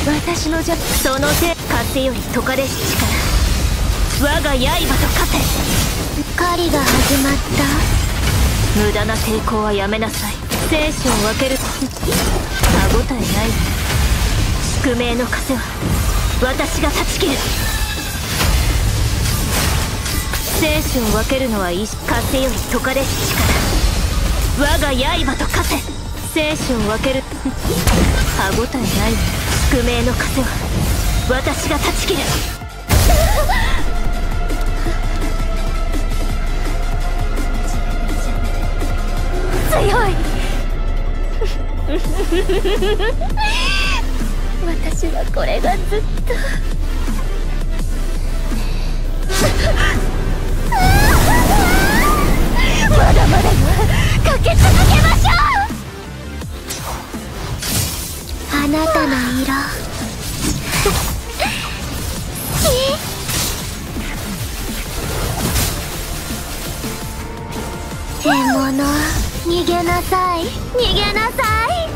私のその手風より解かれし力、我が刃と勝て。 狩りが始まった。 無駄な抵抗はやめなさい。生死を分ける歯応えない。宿命の風は私が断ち切る。生死を分けるのは風より解かれし力、我が刃と勝て。生死を分ける歯応えない。宿命の風は私が断ち切る。 強い。私はこれがずっとまだまだかけ続けましょう。あなたの色獣、逃げなさい、逃げなさい。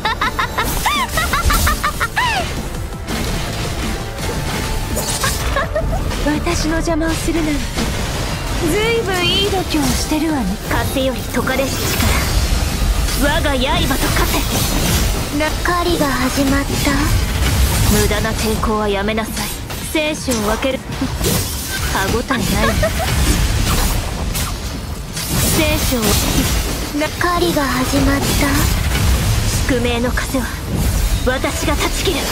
私の邪魔をするなんてずいぶんいい度胸をしてるわね。風より解かれし力、我が刃と勝て。 狩りが始まった。 無駄な抵抗はやめなさい。生死を分ける歯応えない。生死を狩りが始まった。 宿命の風は私が断ち切る。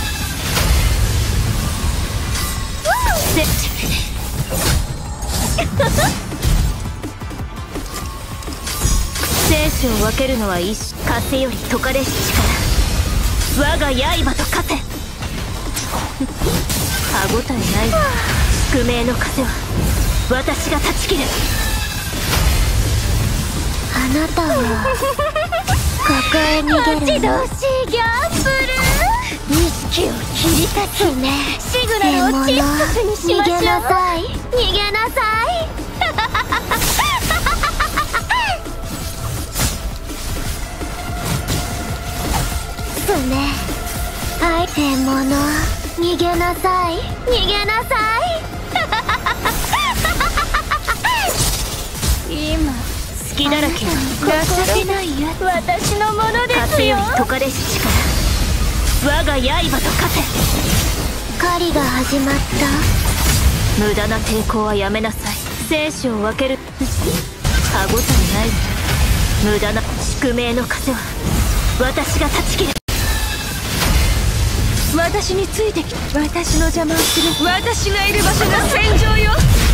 生死を分けるのは一風より解かれし力、我が刃と勝て。歯応えない。宿命の風は私が断ち切る。 あなたはここへ逃げるの。待ち遠しいギャンブル。錦を切り裂くね。シグナルをチップスにしましょう。逃げなさい、逃げなさい。すね。はい、獣、逃げなさい、逃げなさい。 今好きだらけよ。情けないやつ。 私のものですよ。 風より解かれし力、我が刃と勝て。 狩りが始まった。 無駄な抵抗はやめなさい。生死を分ける歯応えない。無駄な宿命の風は私が断ち切る。私についてきて私の邪魔をする。私がいる場所が戦場よ。